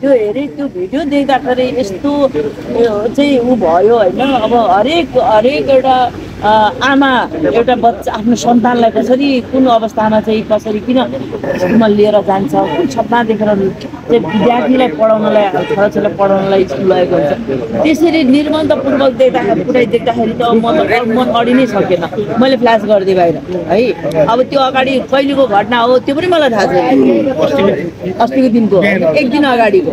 Video हेरेँ त्यो video देख्दाखेरि यस्तो चाहिँ ऊ भयो होइन। अब हरेक एउटा आमा एउटा बच्चा आफ्नो सन्तानलाई कसरी कुन अवस्थामा चाहिँ कसरी किन स्कुलमा लिएर जान्छ, कुन सपना देखेर चाहिँ विद्यार्थीलाई पढाउनलाई छोराछोरीलाई पढाउनलाई स्कुल लगेको हुन्छ। त्यसरी निर्बन्धपूर्वक देख्दाखेरि त मन अडि नै सकेन। मैले फ्ल्यास गरिदिएँ बाहिर है। अब त्यो अगाडि कहिलेको घटना हो त्यो पनि मलाई थाहा छैन। अस्तिको दिनको एक दिन अगाडिको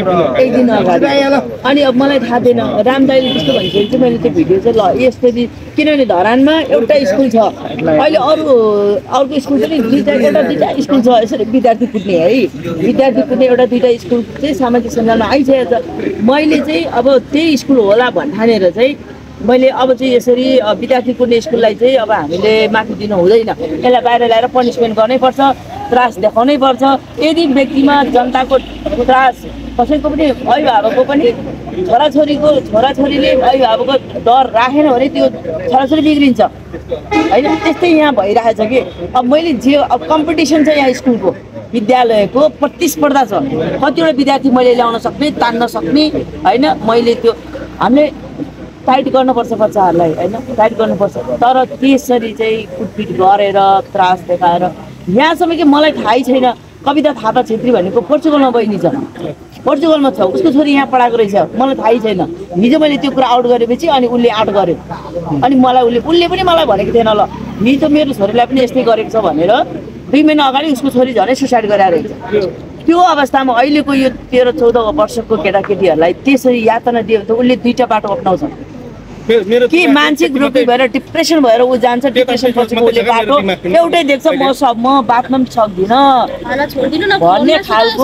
अनि अब मलाई थाहा थिएन। रामदाईले त्यस्तो भनिसकेपछि चाहिँ मैले त्यो भिडियो चाहिँ ल यसरी, किनभने धरानमा एउटा स्कुल छ, अहिले अर्को स्कुल पनि एउटा दुईवटा स्कुल छ यसरी विद्यार्थी कुट्ने है, विद्यार्थी कुट्ने एउटा दुईवटा स्कुल चाहिँ सामाजिक सञ्जालमा आइसकेको छ। मैले चाहिँ अब त्यही स्कुल होला भन्ठानेर चाहिँ मैले अब चाहिँ यसरी विद्यार्थी कुट्ने स्कुललाई चाहिँ अब हामीले माथि दिनु हुँदैन, यसलाई बाहिर ल्याएर पनिसमेन्ट गर्नैपर्छ, त्रास देखाउनै पर्छ। यदि व्यक्तिमा जनताको त्रास कसैको पनि अभिभावकको पनि छोराछोरीले अभिभावकको डर राखेन भने त्यो छोराछोरी बिग्रिन्छ होइन। त्यस्तै यहाँ भइरहेछ कि अब मैले जे अब कम्पिटिसन छ यहाँ स्कुलको विद्यालयको प्रतिस्पर्धा छ। कतिवटा विद्यार्थी मैले ल्याउन सक्ने तान्न सक्ने होइन। मैले त्यो हामीले टाइट गर्नुपर्छ बच्चाहरूलाई होइन, टाइट गर्नुपर्छ। तर त्यसरी चाहिँ कुटपिट गरेर त्रास देखाएर यहाँसम्म कि मलाई थाहै छैन कविता थापा छेत्री भनेको पोर्चुगलमा बहिनी छ, पोर्चुगलमा छ, उसको छोरी यहाँ पढाएको रहेछ, मलाई थाहै छैन। हिजो मैले त्यो कुरा आउट गरेपछि अनि उसले आउट गर्यो अनि मलाई उसले पनि मलाई भनेको थिएन ल हिजो मेरो छोरीलाई पनि यस्तै गरेको छ भनेर 2 महिना अगाडि उसको छोरी झनै सुसाइड गरेर रहेछ। त्यो अवस्थामा अहिलेको यो 13-14 वर्षको केटाकेटीहरूलाई त्यसरी यातना दियो भने त उसले दुईटा बाटो अपनाउँछ कि मानसिक रूपले भएर डिप्रेसन भएर ऊ जान्छ। डिप्रेसन पछिको उसले बाटो एउटै देख्छ, म बाँच्न पनि सक्दिनँ भन्ने खालको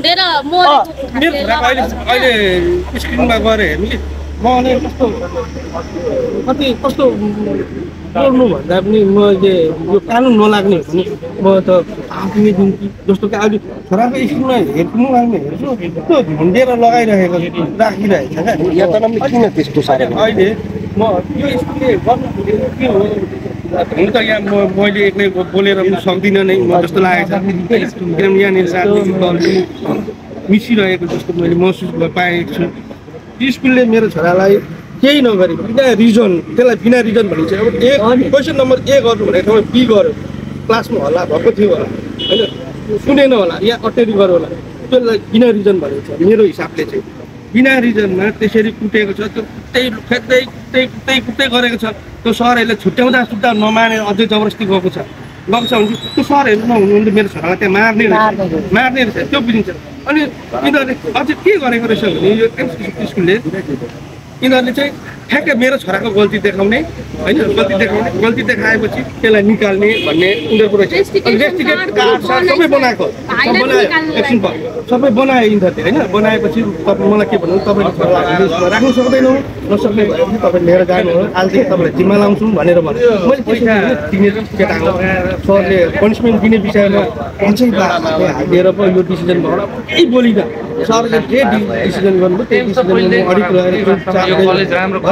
कस्तो गर्नु भन्दा पनि मैले यो कानुन नलाग्ने भने म त आफ्नै दिन्छु। जस्तो कि अहिले छोराको स्कुलमा हेर्नु लाग्ने हेर्छु त्यो झुन्डेर लगाइरहेको राखिरहेको छ क्या। या तर किन त्यस्तो साह्रो अहिले म यो स्कुलले गर्नु के हो हुन त यहाँ मैले एक्लै बोलेर पनि सक्दिनँ नै म जस्तो लागेको छ। किनभने यहाँनिर साथी मिसिरहेको जस्तो मैले महसुस पाएको छु। स्कुलले मेरो छोरालाई केही नगरे बिना रिजन, त्यसलाई बिना रिजन भनिन्छ। अब क्वेसन नम्बर A गर्नु भनेको ठाउँमा B गर्यो, क्लासमा हल्ला भएको थियो होला होइन, सुनेन होला या अटेरी गर्यो होला, त्यसलाई बिना रिजन भनिन्छ। मेरो हिसाबले चाहिँ बिना रिजनमा त्यसरी कुटेको छ, त्यो कुट्दै गरेको छ। त्यो सरहरूले छुट्याउँदा नमानेर अझै जबरजस्ती गएको छ भने त्यो सरहरू नहुनु भने मेरो छोरालाई त्यहाँ मार्ने रहेछ, त्यो बुझिन्छ। अनि यिनीहरूले अझै के गरेको रहेछ भने यो स्कुलले यिनीहरूले चाहिँ ठ्याक्कै मेरो छोराको गल्ती देखाउने होइन, गल्ती देखाएपछि त्यसलाई निकाल्ने भन्ने उनीहरूको रहेछ। इन्भेस्टिगेट कार्ड सबै बनाएको एकछिन सबै बनायो यिनीहरूले होइन। बनाएपछि तपाईँ मलाई के भन्नु, तपाईँले छोरालाई राख्नु सक्दैनौँ, नसक्ने भएपछि तपाईँ लिएर जानु हो, आजदेखि तपाईँलाई जिम्मा लाउँछु भनेर भन्यो। मैले दिने केटाको सरले पनिसमेन्ट दिने विषयमा अझै हालिदिएर पो यो डिसिजन भयो केही बोलिनँ। सरले जे डिसिजन गर्नुभयो त्यही डिसिजनमा अडिक रहेर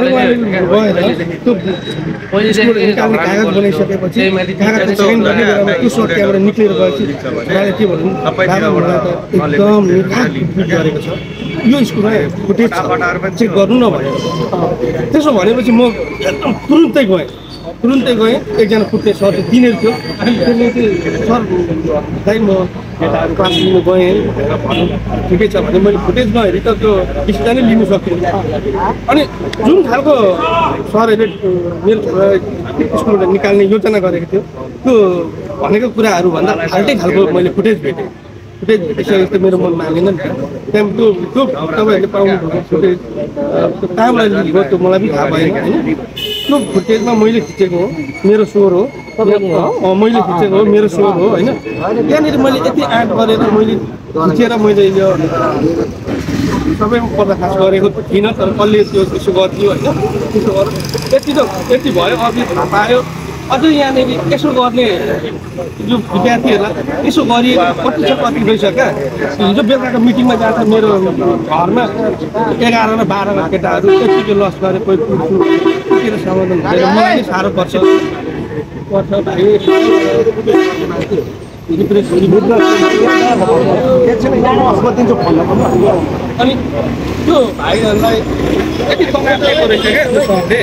निकाल्ने कागज बनाइसकेपछि कागज साइन गर्ने बेलामा त्यो सर त्यहाँबाट निक्लेर गएपछि उहाँले के भन्नु एकदम गरेको छ। यो स्कुलमा फुटेज चेक गर्नु नभनेको। त्यसो भनेपछि म एकदम तुरुन्तै गएँ। एकजना फुटेज सर चाहिँ दिने थियो, त्यसले चाहिँ सर दाइ म क्लास लिनु गएँ ठिकै छ भने मैले फुटेज नहेरी त त्यो डिसिजनै लिनु सक्थेँ। अनि जुन खालको सरहरूले मेरो स्कुलबाट निकाल्ने योजना गरेको थियो त्यो भनेको कुराहरूभन्दा फाल्टै खालको मैले फुटेज भेटिसकेपछि मेरो मन मानेन नि। त्यहाँ त्यो तपाईँहरूले पाउनुभएको फुटेज कहाँबाट लिएको त्यो मलाई पनि थाहा भएन होइन। त्यो फुटेजमा मैले खिचेको हो, मेरो स्वर हो, मैले खिचेको हो, मेरो स्वर हो होइन। त्यहाँनिर मैले यति आँट गरेर मैले खिचेर मैले यो सबैमा पर्दाफास गरेको थिइनँ। तर कसले त्यो त्यसो गर्थ्यो होइन, त्यसो गरेर यति भयो। अघि थाहा पायो अझै यहाँनिर यसो गर्ने जो विद्यार्थीहरूलाई यसो गरिएको कति छ कति रहेछ क्या। हिजो बेलुकाको मिटिङमा जान्छ मेरो घरमा 11 र 12 केटाहरू यतिको लस गरे कोही पुग्छु के समाधान हुँदैन। मलाई नै साह्रो पर्छ भाइ। अनि त्यो भाइहरूलाई यति तनावको रहेछ क्या त्यो सरले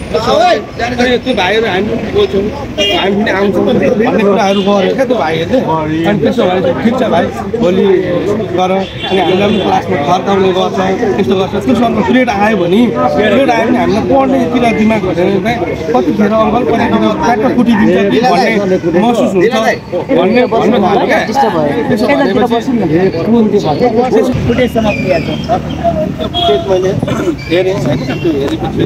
अनि त्यो भाइहरू हामी बोल्छौँ हामी पनि आउँछौँ भन्ने कुराहरू गऱ्यो क्या त्यो भाइहरूले अनि त्यसो भए ठिक छ भाइ भोलि गर अनि हामीलाई पनि क्लासमा फर्काउने गर्छ त्यस्तो गर्छ त्यो सरको पिरियड आयो भने हामीलाई पढ्नेतिर दिमाग हुँदैन कतिखेर अङ्कल कतिखेर ट्याक्क फुटिदिन्छ भन्ने महसुस हुन्छ भन्ने भन्नु थाल्यो क्या त्यसो भनेपछि फुटेजसँग क्रिया छ मैले हेरेँ त्यो हेरेपछि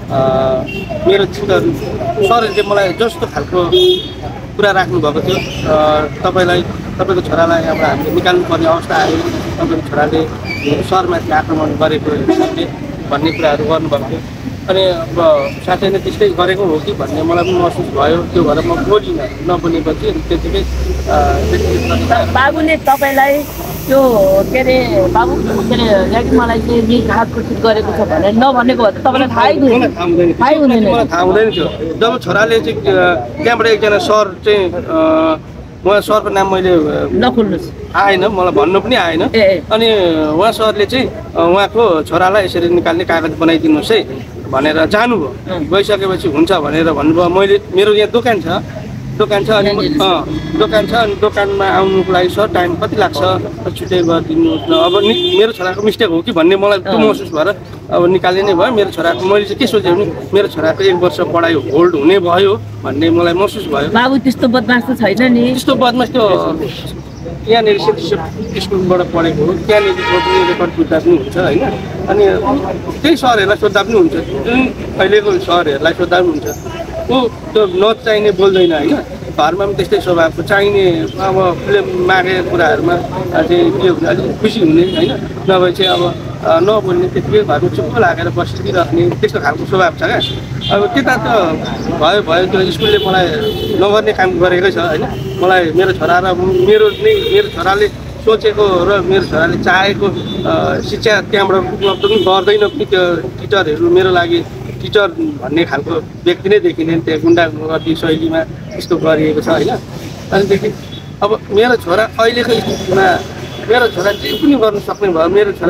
मेरो चित्रहरू सरहरूले मलाई जस्तो खालको कुरा राख्नुभएको थियो तपाईँको छोरालाई अब हामीले निकाल्नुपर्ने अवस्था आयो तपाईँको छोराले सरमाथि आक्रमण गरेको हिसाबले भन्ने कुराहरू गर्नुभएको थियो अनि अब साथैले त्यस्तै गरेको हो कि भन्ने मलाई पनि महसुस भयो त्यो भएर म बोलिनँ नबोलेपछि त्यतिकै बाबुले तपाईँलाई त्यो के अरे बाबु के अरे यदि मलाई चाहिँ निघातकुट गरेको छ भनेर नभनेको भए तपाईँलाई थाहै हुँदैन मलाई थाहा हुँदैन थियो जब छोराले चाहिँ त्यहाँबाट एकजना सर चाहिँ उहाँ सरको नाम मैले नखोल्नुहोस् आएन मलाई भन्नु पनि आएन अनि उहाँ सरले चाहिँ उहाँको छोरालाई यसरी निकाल्ने कागज बनाइदिनुहोस् है भनेर जानुभयो गइसकेपछि हुन्छ भनेर भन्नुभयो मैले मेरो यहाँ दोकान छ अनि दोकानमा आउनुको लागि सर टाइम कति लाग्छ छुट्टै गरिदिनुहोस् न अब मेरो छोराको मिस्टेक हो कि भन्ने मलाई त्यो महसुस भएर अब निकाल्ने नै भयो मेरो छोराको मैले चाहिँ के सोचेँ भने मेरो छोराको 1 वर्ष पढाइ होल्ड हुने भयो भन्ने मलाई महसुस भयो बाबु त्यस्तो बदमास त छैन नि त्यस्तो बदमास त्यो यहाँनिर स्कुलबाट पढेको हो त्यहाँनिर पनि रेकर्ड बुझ्दा पनि हुन्छ होइन अनि त्यही सरहरूलाई सोद्धा पनि हुन्छ जुन अहिलेको सरहरूलाई सोद्धा पनि हुन्छ ऊ त्यो नचाहिने बोल्दैन होइन घरमा पनि त्यस्तै स्वभावको चाहिने अब उसले मागेको कुराहरूमा चाहिँ के हुन्छ अलिक खुसी हुने होइन नभए चाहिँ अब नबोल्ने त्यतिकै घरमा चुप्प लागेर बसिदिइराख्ने त्यस्तो खालको स्वभाव छ क्या अब त्यता त भयो त्यो स्कुलले मलाई नगर्ने काम गरेकै छ होइन मलाई मेरो छोरा र मेरो छोराले सोचेको र मेरो छोराले चाहेको शिक्षा त्यहाँबाट उपलब्ध पनि गर्दैन पनि त्यो टिचरहरू मेरो लागि टिचर भन्ने खालको व्यक्ति नै देखिने त्यहाँ गुन्डागर्दी शैलीमा त्यस्तो गरिएको छ होइन अनिदेखि अब मेरो छोरा अहिलेको स्थितिमा मेरो छोरा जे पनि गर्न सक्ने भयो मेरो छोरा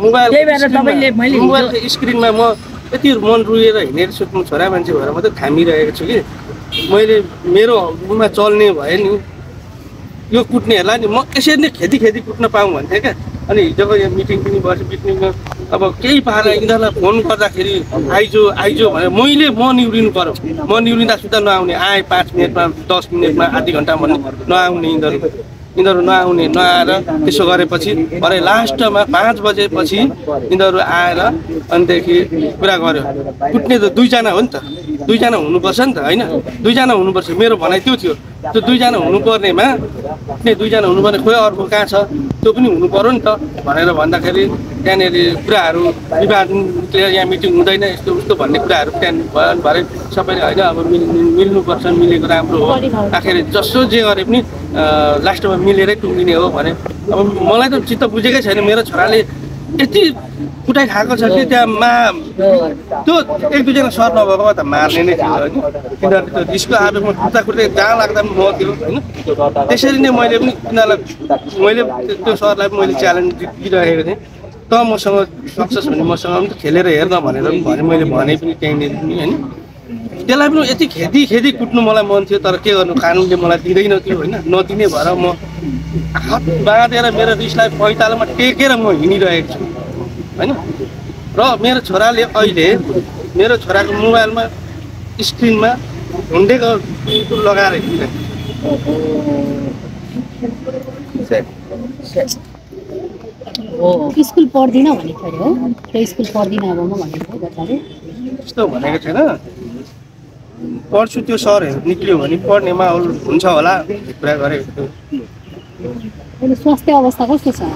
मोबाइलको स्क्रिनमा म यति मन रुएर हिँडेर सोध्नु छोरा मान्छे भएर मात्रै थामिरहेको छु कि मैले मेरो उमा चल्ने भए नि यो कुट्नेहरूलाई नि म यसरी नै खेती कुट्न पाऊँ भन्थेँ क्या अनि हिजोको यहाँ मिटिङ पनि बस्यो मिटिङमा अब केही पारेर यिनीहरूलाई फोन गर्दाखेरि आइजो भनेर म निउरिनु पर्यो म निउरिँदा सुधा नआउने आएँ 5 मिनटमा 10 मिनटमा आधी घन्टा भन्ने नआउने यिनीहरू नआउने नआएर त्यसो गरेपछि भरे लास्टमा 5 बजेपछि यिनीहरू आएर अनिदेखि कुरा गर्यो कुट्ने त 2 जना हो नि त 2 जना हुनुपर्छ नि त होइन 2 जना हुनुपर्छ मेरो भनाइ त्यो थियो त्यो 2 जना हुनुपर्नेमा कुट्ने 2 जना हुनुपर्ने खोइ अर्को कहाँ छ त्यो पनि हुनु पर्यो नि त भनेर भन्दाखेरि त्यहाँनिर कुराहरू विवाद यहाँ मिटिङ हुँदैन यस्तो उस्तो भन्ने कुराहरू त्यहाँ भरे सबैले होइन अब मिल्नुपर्छ मिलेको राम्रो हो आखिर जसो जे गरे पनि लास्टमा मिलेरै टुङ्गिने हो भने अब मलाई त चित्त बुझेकै छैन मेरो छोराले यति कुटाइ खाएको छ कि त्यहाँ त्यो 1-2 जना सर नभएको त मार्ने नै थियो होइन किनभने त्यो डिस्को आवेगमा कुट्दै जहाँ लाग्दा पनि म थियो होइन त्यसरी नै मैले पनि तिनीहरूलाई त्यो सरलाई पनि मैले च्यालेन्ज दिइरहेको थिएँ त मसँग सक्सेस भने मसँग पनि खेलेर हेर्न भनेर पनि मैले भने पनि त्यहीँनिर पनि होइन त्यसलाई पनि यति खेती कुट्नु मलाई मन थियो तर के गर्नु कानुनले मलाई दिँदैन थियो होइन नदिने भएर म हात बाँधेर मेरो रिसलाई पैतालामा टेकेर म हिँडिरहेको छु होइन र मेरो छोराले अहिले मेरो छोराको मोबाइलमा स्क्रिनमा ढुन्डेको लगाएर स्कुल पढ्दिनँ भनेको थियो हो त्यो स्कुल पढ्दिनँ अब म भनेको बच्चाले त्यस्तो भनेको छैन पढ्छु त्यो सरहरू निक्लियो भने पढ्ने माहौल हुन्छ होला कुरा गरेको थियो अहिले स्वास्थ्य अवस्था कस्तो छ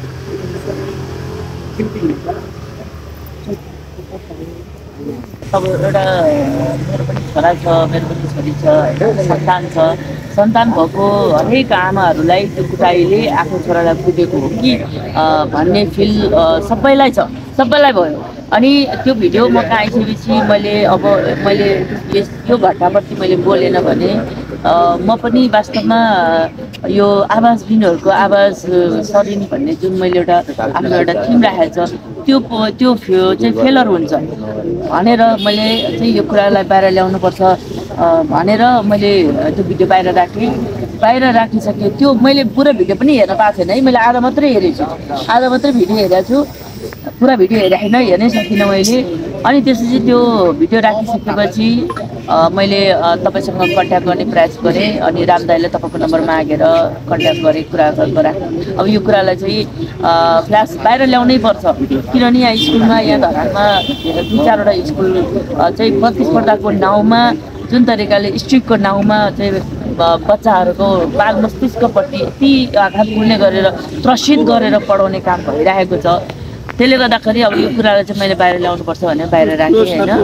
अब एउटा मेरो पनि छोरा छ मेरो पनि छोरी छ होइन सन्तान भएको हरेक आमाहरूलाई त्यो कुटाइले आफ्नो छोरालाई पुगेको हो कि भन्ने फिल सबैलाई भयो अनि त्यो भिडियो म कहाँ आइसकेपछि मैले यो घटनाप्रति मैले बोलेन भने म पनि वास्तवमा यो आवाजविहीनहरूको आवाज सरिन् भन्ने जुन मैले एउटा आफ्नो एउटा थिम राखेको छ त्यो चाहिँ फेलर हुन्छ भनेर मैले चाहिँ यो कुरालाई बाहिर ल्याउनुपर्छ भनेर मैले त्यो भिडियो बाहिर राखिसकेँ। त्यो मैले पुरा भिडियो पनि हेर्न पाएको छैन है, मैले आधा मात्रै हेरेको छु, आधा मात्रै भिडियो हेरेको छु, पुरा भिडियो हेर्नै सकिनँ मैले। अनि त्यसपछि त्यो भिडियो राखिसकेपछि मैले तपाईँसँग कन्ट्याक्ट गर्ने प्रयास गरेँ अनि राम दाइले तपाईँको नम्बर मागेर कन्ट्याक्ट गरेँ, कुरा गराएँ। अब यो कुरालाई चाहिँ फ्ल्यास बाहिर ल्याउनै पर्छ किनभने यहाँ स्कुलमा यहाँ धरानमा 2-4वटा स्कुल चाहिँ प्रतिस्पर्धाको नाउँमा जुन तरिकाले स्ट्रिक्टको नाउँमा चाहिँ बच्चाहरूको बाल मस्तिष्कपट्टि यति आघात पुग्ने गरेर त्रसित गरेर पढाउने काम भइरहेको छ। त्यसले गर्दाखेरि अब यो कुरालाई चाहिँ मैले बाहिर ल्याउनुपर्छ भनेर बाहिर राखेँ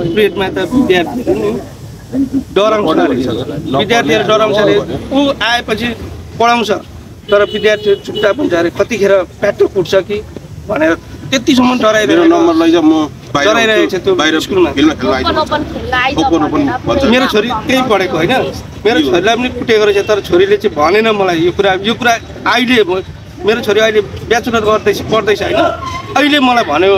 होइन। विद्यार्थीहरू डराउँछ अरे, ऊ आएपछि पढाउँछ तर विद्यार्थीहरू चुपचाप हुन्छ अरे, कतिखेर प्याटो फुट्छ कि भनेर त्यतिसम्म डराइरहेको छ त्यो स्कुलमा। मेरो छोरी त्यही पढेको होइन, मेरो छोरीलाई पनि कुटेको रहेछ तर छोरीले चाहिँ भनेन मलाई यो कुरा अहिले मेरो छोरी अहिले ब्याचलर पढ्दैछ होइन, अहिले मलाई भन्यो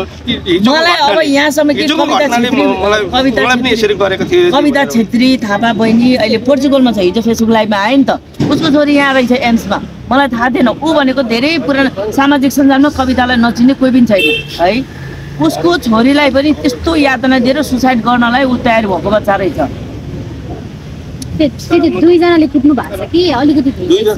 कविता छेत्री थापा बहिनी अहिले पोर्चुगलमा छ, हिजो फेसबुक लाइभमा आयो नि त, उसको छोरी यहाँ रहेछ एम्समा। मलाई थाहा थिएन, ऊ भनेको धेरै पुरानो सामाजिक सञ्जालमा कवितालाई नचिन्ने कोही पनि छैन है। उसको छोरीलाई पनि त्यस्तो यातना दिएर सुसाइड गर्नलाई ऊ तयार भएको बच्चा रहेछ। दुईजनाले कुट्नु भएको छ कि अलिकति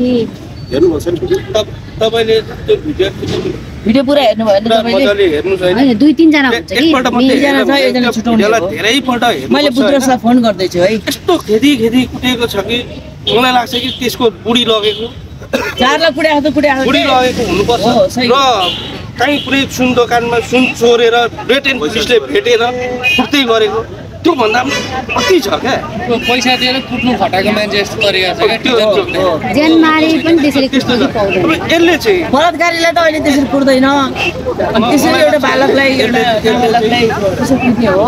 तपाईले त्यो भिडियो पुरा हेर्नु भयो मजाले हेर्नुस् हैन, 2-3 जना हुन्छ कि एकजना छ, एकजना छुटाउने हो। धेरैपल्ट हेर्नु, मैले बुद्रसलाई फोन गर्दै छु है, यस्तो खेदी कुटेको छ कि मलाई लाग्छ कि त्यसको बुढी लगेको 4 लाख कुटेको बुढी लगेको हुनुपर्छ। र कहीँ कुनै सुन दोकानमा सुन चोरेर ब्रिटेन पुलिसले भेटेर फुट्दै गरेको त्यो भन्दा अति छ क्या। पैसा दिएर कुट्नु खटाएको मान्छे यस्तो तरिका छ क्या, ज्यान मारे पनि त्यसरी कुट्नु पाउँदैन। यसले चाहिँ बलात्कारीलाई त अहिले त्यसरी कुट्दैन, अनि त्यसरी एउटा बालकलाई त्यसरी कुट्ने हो।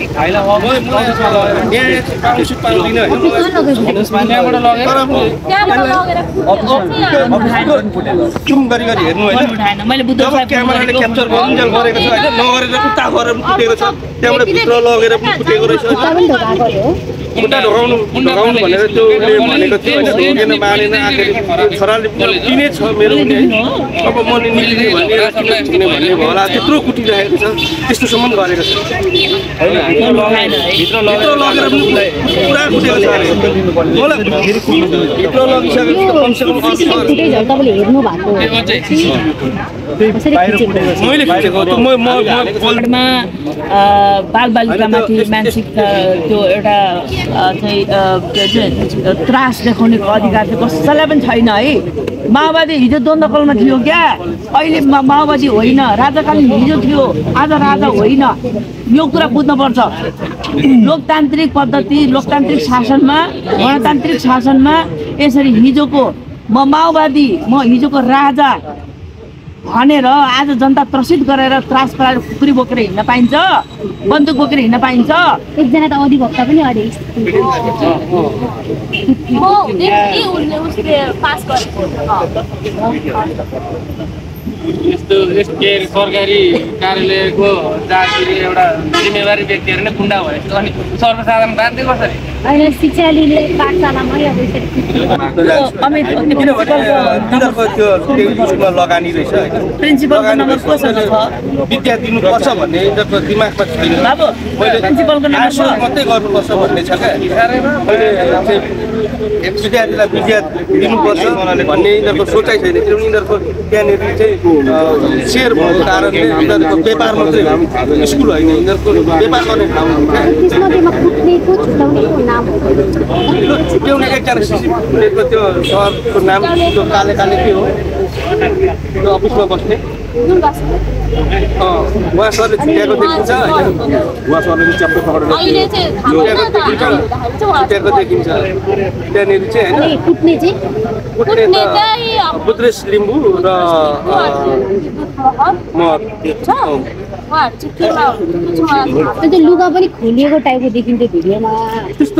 चुम गरी हेर्नु होइन, मैले बुद्धलाई क्यामेराले क्याप्चर गरेको छ होइन, नगरेर उता गरेर कुटेको छ, त्यहाँबाट भित्र लगेर कुटेको रहेछ। खुट्टा ढोकाउनु भनेर त्योले भनेको थियो होइन, ढोकेन मानेन, आखिर छोराले दिने छ मेरो पनि है, अब म निक्लिने भन्ने भन्ने होला त्यत्रो कुटिरहेको छ, त्यस्तोसम्म गरेको छ होइन। भित्र लगेर पुरा कुटेको छ अरे, मलाई भित्र लगिसकेको कमसेकम मैले खिचेको बालबालिकामाथि मानसिक त्यो एउटा चाहिँ त्रास देखाउनेको अधिकार चाहिँ कसैलाई पनि छैन है। माओवादी हिजो द्वन्द्वकलमा थियो क्या, अहिले माओवादी होइन, राजाकालीन हिजो थियो, आज राजा होइन। यो कुरा बुझ्नुपर्छ। लोकतान्त्रिक पद्धति, लोकतान्त्रिक शासनमा, गणतान्त्रिक शासनमा यसरी हिजोको म माओवादी, म हिजोको राजा भनेर आज जनता त्रसित गरेर त्रास पारेर खुकुरी बोकेर हिँड्न पाइन्छ, बन्दुक बोकेर हिँड्न पाइन्छ। एकजना त अधिवक्ता पनि अरे यस्तो सरकारी कार्यालयको जागिरी एउटा जिम्मेवारी व्यक्तिहरू नै गुन्डा भएछ अनि सर्वसाधारण बाध्य कसरी होइन। शिक्षाले पाठशालामै अब लगानी रहेछ होइन, प्रिन्सिपलको नम्बर कोसँग छ, विद्या दिनुपर्छ भन्ने यिनीहरूको दिमागमा छैन। प्रिन्सिपलको नम्बर मात्रै गर्नुपर्छ भन्ने छ क्या, मैले विद्यार्थीलाई विद्या दिनुपर्छ भन्ने यिनीहरूको सोचाइ छैन। किनभने यिनीहरूको त्यहाँनिर चाहिँ सेयर भएको कारणले यिनीहरूको व्यापार मात्रै हो, स्कुल होइन, यिनीहरूको व्यापार गर्ने ठाउँ हो क्या। छुट्याउने एकजना सिसिको त्यो सरको नाम त्यो काले के हो त्यो अफिसमा बस्ने उहाँ सरले छुट्याएको देखिन्छ होइन, उहाँ सरले च्याप्टर पक्रेर छुट्याएको देखिन्छ त्यहाँनिर चाहिँ होइन। कुट्ने त बुद्रेश लिम्बू र म त्यो लुगा पनि खोलिएको टाइपको देखिन्थ्यो भिडियोमा। त्यस्तो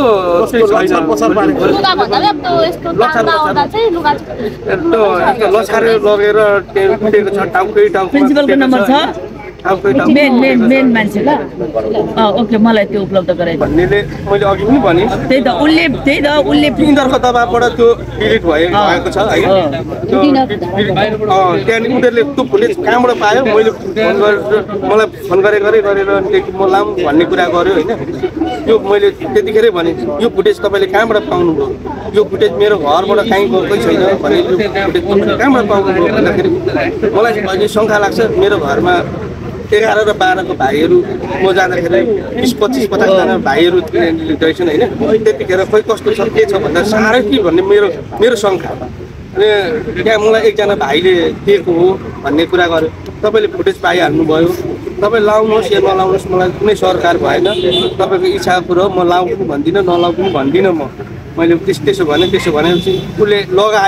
लछारे लगेर कुटेको छ टाउकै टाउको प्रिन्सिपलको नम्बर छ मेन मान्छे ल ओके मलाई त्यो उपलब्ध गराइदिनु भन्नेले मैले अघि पनि भने त्यही त उसले तिनीहरूको दबाबबाट त्यो डिलिट भएको छ होइन त्यहाँदेखि उनीहरूले त्यो फुटेज कहाँबाट पायो मैले फोन गरेर मलाई फोन गरेर म लाउँ भन्ने कुरा गर्यो होइन यो मैले त्यतिखेरै भने यो फुटेज तपाईँले कहाँबाट पाउनुभयो यो फुटेज मेरो घरबाट कहीँ गएकै छैन भने यो फुटेज तपाईँले कहाँबाट पाउनुभयो भन्दाखेरि मलाई अहिले शङ्का लाग्छ मेरो घरमा 11 र 12 को भाइहरू म जाँदाखेरि 20-25-50 जना भाइहरू रहेछन् होइन त्यतिखेर खोइ कस्तो छ के छ भन्दा साह्रै के भन्ने मेरो शङ्का अनि त्यहाँ मलाई एकजना भाइले दिएको हो भन्ने कुरा गर्यो तपाईँले फुटेज पाइहाल्नुभयो तपाईँ लाउनुहोस् या नलाउनुहोस् मलाई कुनै सरकार भएन तपाईँको इच्छाको कुरो म लाउँ पनि भन्दिनँ नलाउँ पनि भन्दिनँ मैले त्यसो भनेपछि उसले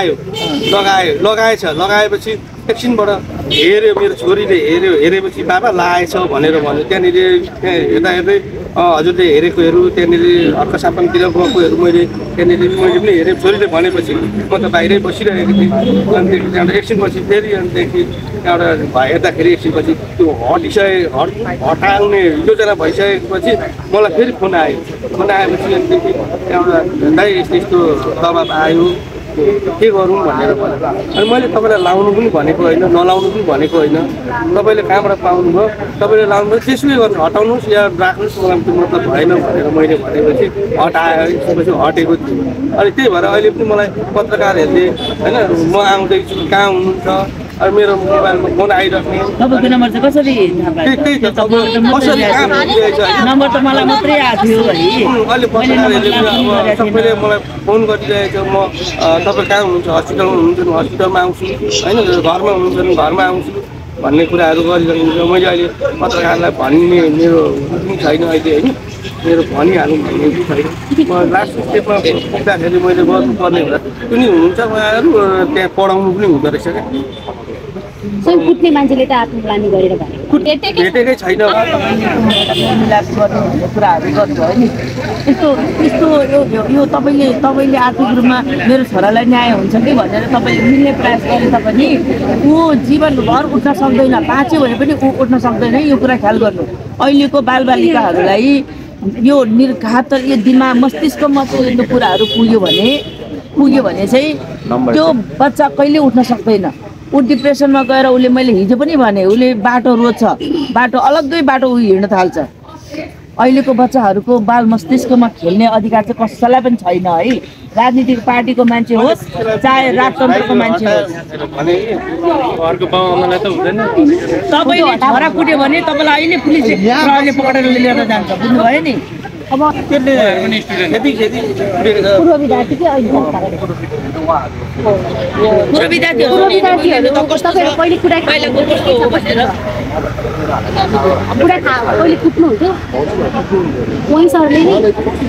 लगाएपछि एकछिनमा हेऱ्यो मेरो छोरीले हेरेपछि बाबा लाएछ भनेर भन्यो त्यहाँनिर हेर्दा हेर्दै हजुरले हेरेकोहरू त्यहाँनिर अर्को सापनतिर गएकोहरू मैले पनि हेरेँ छोरीले भनेपछि म त बाहिरै बसिरहेको थिएँ अनिदेखि त्यहाँबाट एकछिनपछि फेरि अनिदेखि त्यहाँबाट हेर्दाखेरि एकछिनपछि त्यो हटाउने योजना भइसकेपछि मलाई फेरि फोन आएपछि अनिदेखि त्यहाँबाट दाइ यस्तो दबाब आयो के गरौँ भनेर भन्यो अनि मैले तपाईँलाई लाउनु पनि भनेको होइन नलाउनु पनि भनेको होइन तपाईँले कहाँबाट पाउनुभयो तपाईँले लाउनुभयो त्यसै गर्नु हटाउनुहोस् या राख्नुहोस् मलाई त्यो मतलब भएन भनेर मैले भनेपछि हटाएपछि हटेको थियो अनि त्यही भएर अहिले पनि मलाई पत्रकारहरूले होइन म आउँदैछु कहाँ हुनुहुन्छ अनि मेरो मोबाइलमा फोन आइराख्ने तपाईँको नम्बर चाहिँ कसरी नम्बर त मलाई मात्रै आएको थियो अहिले पत्रकारहरूले सबैले मलाई फोन गरिरहेको म तपाईँ कहाँ हुनुहुन्छ हस्पिटलमा हुनुहुन्छ भने हस्पिटलमा आउँछु होइन घरमा हुनुहुन्छ भने घरमा आउँछु भन्ने कुराहरू गरिरहनुहुन्छ मैले अहिले पत्रकारलाई भन्ने मेरो पनि छैन अहिले होइन मेरो भनिहालौँ भन्ने छैन म लास्ट स्टेपमा पुग्दाखेरि मैले गर्नुपर्ने हुँदा पनि हुनुहुन्छ उहाँहरू त्यहाँ पढाउनु पनि हुँदो रहेछ क्या कुट्ने मान्छेले त आफ्नो प्लानिङ गरेर भनेको भेटेकै छैन कुराहरू गर्नुभयो नि यस्तो यो तपाईँले आर्थिक रूपमा मेरो छोरालाई न्याय हुन्छ कि भनेर तपाईँले मिल्ने प्रयास गरे तापनि ऊ जीवनभर उठ्न सक्दैन बाँच्यो भने पनि ऊ उठ्न सक्दैन यो कुरा ख्याल गर्नु अहिलेको बालबालिकाहरूलाई यो निर्घात यो दिमाग मस्तिष्कमा यो कुराहरू पुग्यो भने चाहिँ त्यो बच्चा कहिले उठ्न सक्दैन ऊ डिप्रेसनमा गएर उसले मैले हिजो पनि भने उसले बाटो रोज्छ बाटो अलग्गै बाटो ऊ हिँड्न थाल्छ अहिलेको बच्चाहरूको बाल मस्तिष्कमा खेल्ने अधिकार चाहिँ कसैलाई पनि छैन है राजनीतिक पार्टीको मान्छे होस् चाहे राजतन्त्रको मान्छे होस् तपाईँले छोरा कुट्यो भने तपाईँलाई अहिले पुलिसले पक्रेर लिएर जान्छ बुझ्नुभयो नि अब पूर्व विद्यार्थीकै अहिले पहिले कुट्नुहुन्थ्यो उहाँ सरले नै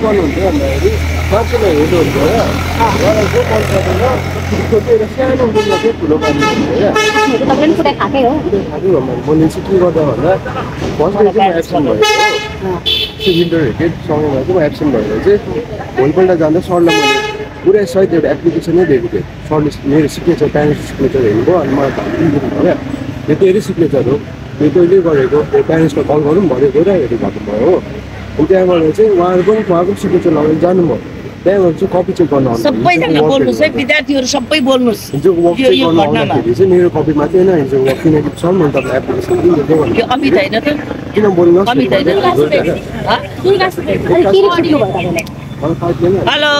कुटाइ खाएकै हो समयमा चाहिँ म एब्सेन्ट भएर चाहिँ भोलिपल्ट जाँदा सरलाई मैले पुरै सहित एउटा एप्लिकेसनै दिएको थिएँ सरले मेरो सिग्नेचर प्यारेन्ट्स सिग्नेचर हेर्नुभयो अनि मलाई दिनुभयो क्या यो तेरै सिग्नेचर हो यो तैँले गरेको प्यारेन्ट्सलाई कल गरौँ भनेको र हेर्नु भएको भयो हो अनि त्यहाँबाट चाहिँ उहाँको सिग्नेचर लगाएर जानुभयो त्यहाँबाट चाहिँ कपी चेक गर्न सबैजना बोल्नुस् है विद्यार्थीहरू सबै बोल्नुस् हिजो वर्क चेक गर्न आउँदाखेरि चाहिँ मेरो कपी मात्रै होइन हिजो वर्क किनकि सर मैले तपाईँलाई एप्लिकेसन दिएको यो अमित होइन त किन बोल्नुहोस् हेलो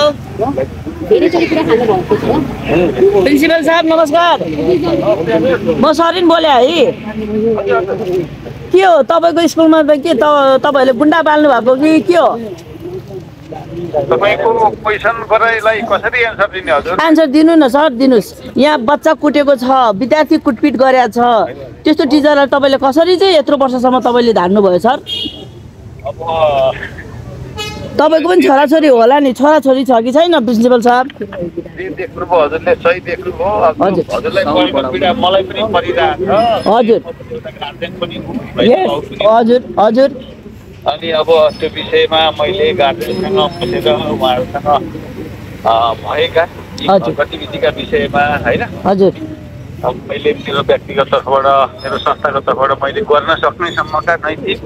प्रिन्सिपल साहब नमस्कार म सरिन बोले है के हो तपाईँको स्कुलमा त के तपाईँहरूले गुन्डा पाल्नु भएको कि के हो तपाईको क्वेशनलाई कसरी एन्सर दिने हजुर आन्सर दिनु न सर दिनुस् यहाँ बच्चा कुटेको छ विद्यार्थी कुटपिट गरेको छ त्यस्तो टिचरलाई तपाईँले कसरी चाहिँ यत्रो वर्षसम्म तपाईँले धान्नु भयो सर अब तपाईँको पनि छोराछोरी होला नि, छोराछोरी छ कि छैन प्रिन्सिपल साहब? देख्नुभयो हजुरले, सही देख्नुभयो। हजुर। हजुरलाई परेको पीडा मलाई पनि परिरहेको छ। हजुर गार्जेन पनि हुँ, हजुर हजुर अनि अब त्यो विषयमा मैले गार्जेनसँग बसेर उहाँहरूसँग भएका गतिविधिका विषयमा होइन, हजुर अब मैले मेरो व्यक्तिगत तर्फबाट मेरो संस्थाको तर्फबाट मैले गर्न सक्नेसम्मका नैतिक